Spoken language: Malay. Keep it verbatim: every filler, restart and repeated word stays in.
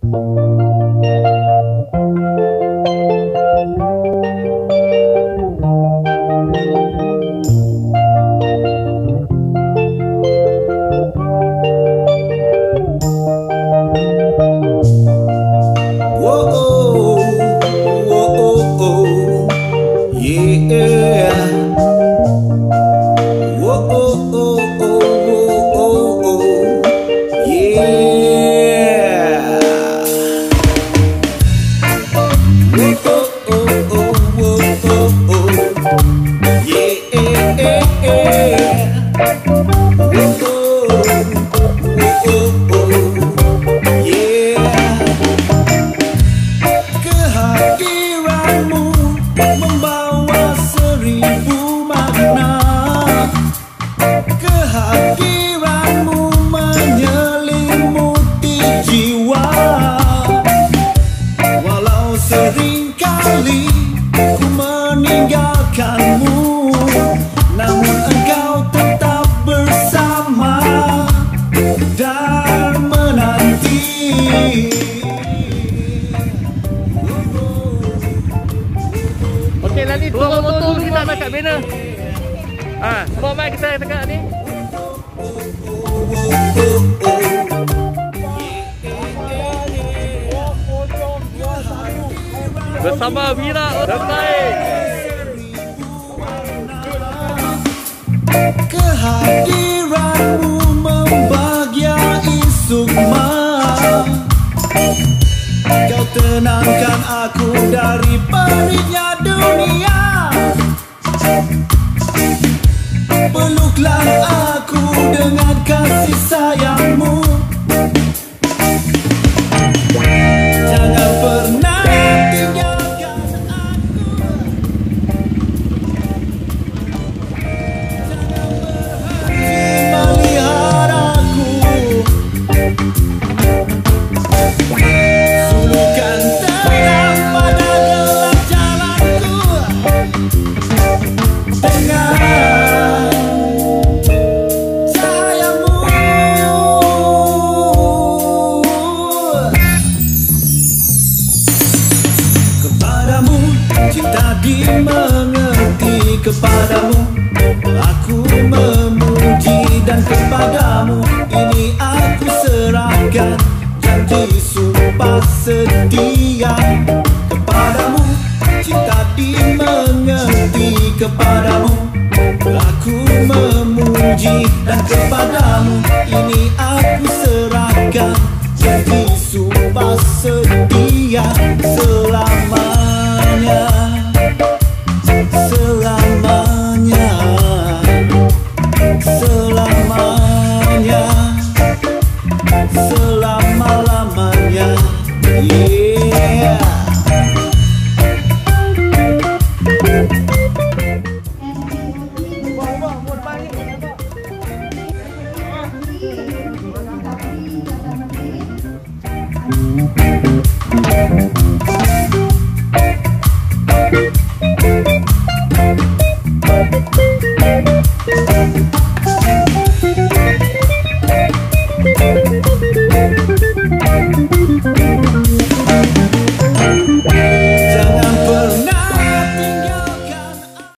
Okey, nanti dua motor kita nak kat mana? Ah, bawa mai kita tengah ni. Bersama Wira terbaik. Kehadiranmu membahagiai sukma. Kau tenangkan aku dari peritnya dunia. Peluklah aku dengan kasih sayangmu. Jangan pernah tinggalkan aku. Jangan berhenti meliharaku. Sulukan terang pada gelap jalanku. Dengan cahayamu. Kepadamu cinta dimengerti, kepadamu aku memuji, dan kepadamu ini aku serahkan janji sumpah setia. Kepadamu cinta dimengerti, kepadamu aku memuji, dan kepadamu ini aku serahkan janji sumpah setia. Selalu